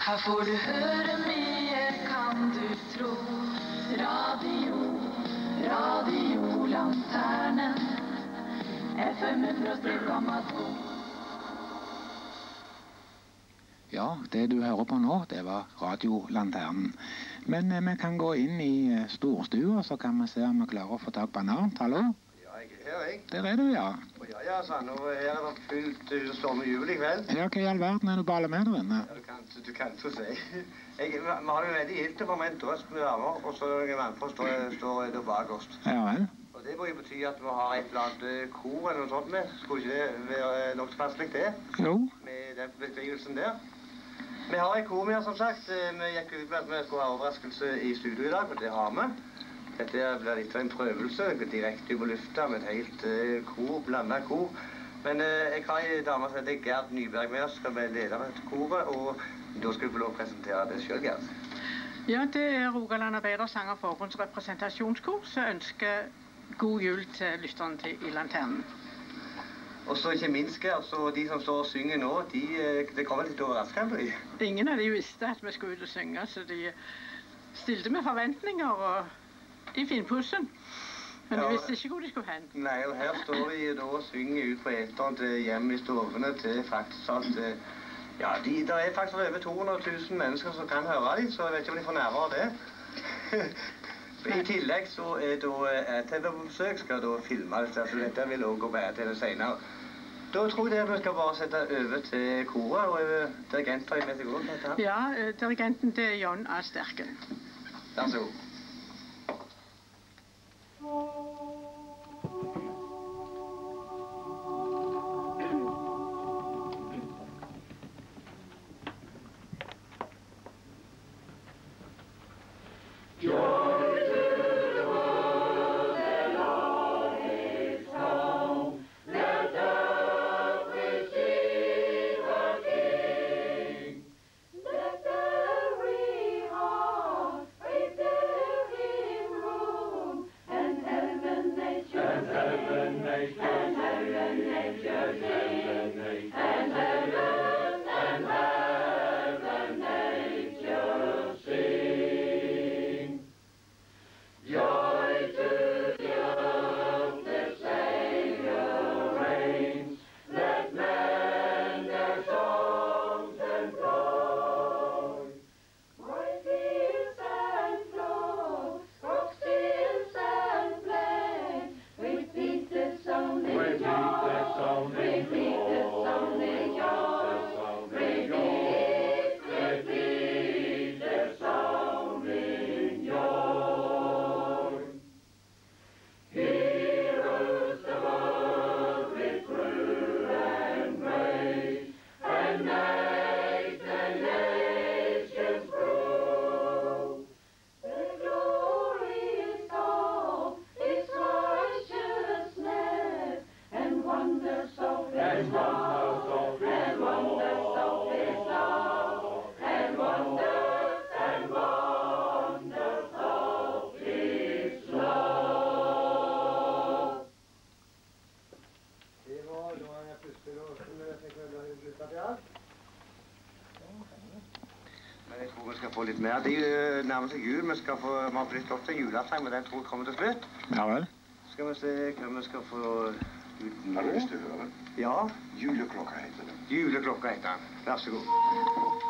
Her får du høre mye, kan du tro. Radiolanternen. FM 103,2. Ja, det du hører på nå, det var Radiolanternen. Men vi kan gå inn i storstua, så kan vi se om vi klarer å få tak på Arnt. Hallo? Ja, jeg er her, jeg. Der er du, ja. Ja, sann. Og her er det fullt storm og jubel i kveld. Ja, hva i all verden er du baler med der inne? Ja, du kan ikke si. Vi har jo veldig gilt for meg en drøst med damer, og så noen mannfolk står der bak oss. Ja vel. Og det må jo bety at vi har et eller annet kor eller noe sånt med. Skulle ikke det være nok fastlig det? Jo. Med den beskrivelsen der. Vi har et kor med, som sagt. Vi gikk ut med at vi skulle ha overraskelse i studio i dag, og det har vi. Dette blir litt av en prøvelse, direkte på lufta med et helt kor, blandet kor. Men jeg har en dame som heter Gerd Nyberg med oss, skal være leder av dette koret, og da skal vi få lov å presentere det selv, Gerd. Ja, det er Rogaland Arbeidersangerforbunds representasjonskor som ønsker god jul til lytterne i Lanternen. Og så ikke minst, Gerd, så de som står og synger nå, det kommer litt overraskende. Ingen av de visste at vi skulle ut og synge, så de stilte med forventninger i finpussen. Men de visste ikke hvor de skulle hen. Nei, og her står de da og synger ut på eteren til hjem i stovene til faktisk alt. Ja, det er faktisk over 200 000 mennesker som kan høre dem, så jeg vet ikke om de får nerver av det. I tillegg så er da TV på besøk skal da filme dette, så dette vil også gå bedre til det senere. Da tror jeg vi skal bare sette over til koret, og dirigent har jeg med til å gå. Ja, dirigenten det er John A. Sterken. Vær så god. Jeg tror vi skal få litt mer. Det nærmer seg jul. Vi har blitt opp til en julesang, men den tror jeg kommer til slutt. Ja vel. Skal vi se hva vi skal få ut nå. Har du lyst til å høre? Ja. Juleklokka heter den. Juleklokka heter den. Vær så god.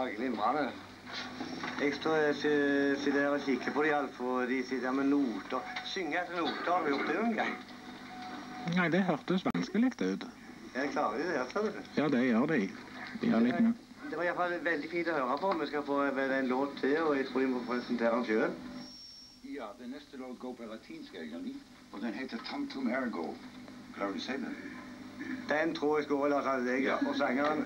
Ja, glimrende. Jeg sitter her og kikker på de alt, for de sitter her med noter. Synge etter noter, har du gjort det en gang? Nei, det hørtes vanskelig ut. Jeg klarer det her, ser du. Ja, det gjør de. De har litt mye. Det var i hvert fall veldig fint å høre på. Vi skal få en låt til, og jeg tror de må presentere den selv. Ja, den næste låt går på latinsk egentlig, og den heter Tantum Ergo. Klarer du å si det? Den tror jeg skal overlate deg, ja. Og sangeren.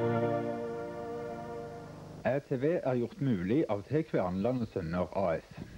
RTV er gjort mulig av T. Kverneland og Sønner AS.